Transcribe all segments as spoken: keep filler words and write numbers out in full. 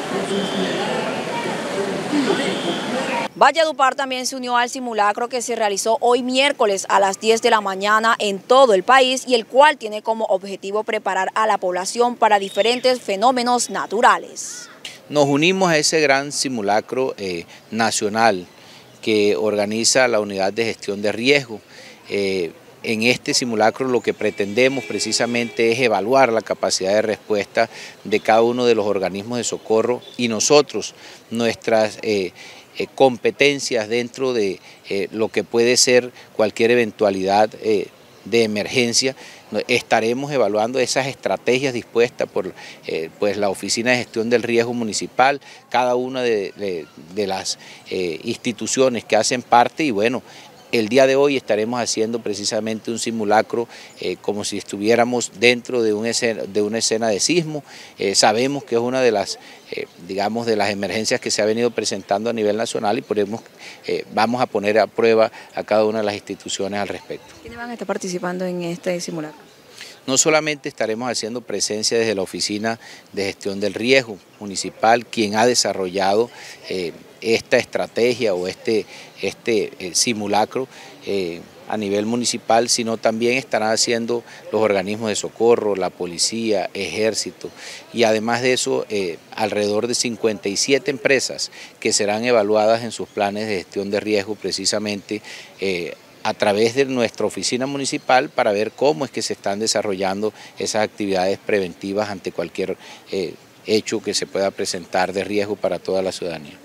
Valledupar también se unió al simulacro que se realizó hoy miércoles a las diez de la mañana en todo el país y el cual tiene como objetivo preparar a la población para diferentes fenómenos naturales. Nos unimos a ese gran simulacro eh, nacional que organiza la Unidad de Gestión de Riesgo. Eh, En este simulacro lo que pretendemos precisamente es evaluar la capacidad de respuesta de cada uno de los organismos de socorro y nosotros, nuestras eh, eh, competencias dentro de eh, lo que puede ser cualquier eventualidad eh, de emergencia. Estaremos evaluando esas estrategias dispuestas por eh, pues la Oficina de Gestión del Riesgo Municipal, cada una de, de, de las eh, instituciones que hacen parte y bueno, el día de hoy estaremos haciendo precisamente un simulacro eh, como si estuviéramos dentro de, un escena, de una escena de sismo. Eh, sabemos que es una de las, eh, digamos, de las emergencias que se ha venido presentando a nivel nacional y por eso eh, vamos a poner a prueba a cada una de las instituciones al respecto. ¿Quiénes van a estar participando en este simulacro? No solamente estaremos haciendo presencia desde la Oficina de Gestión del Riesgo Municipal, quien ha desarrollado eh, esta estrategia o este, este eh, simulacro eh, a nivel municipal, sino también estarán haciendo los organismos de socorro, la policía, ejército y además de eso eh, alrededor de cincuenta y siete empresas que serán evaluadas en sus planes de gestión de riesgo precisamente eh, a través de nuestra oficina municipal para ver cómo es que se están desarrollando esas actividades preventivas ante cualquier eh, hecho que se pueda presentar de riesgo para toda la ciudadanía.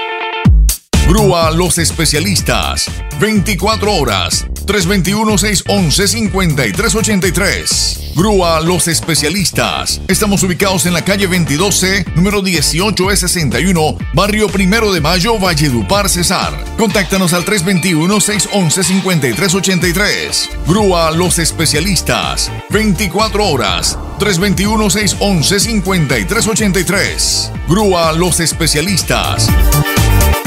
Grúa Los Especialistas, veinticuatro horas, tres dos uno, seis uno uno, cinco tres ocho tres. Grúa Los Especialistas. Estamos ubicados en la calle veintidós C, número dieciocho E sesenta y uno, barrio Primero de Mayo, Valledupar, Cesar. Contáctanos al tres dos uno, seis uno uno, cinco tres ocho tres. Grúa Los Especialistas, veinticuatro horas, tres dos uno, seis uno uno, cinco tres ocho tres. Grúa Los Especialistas.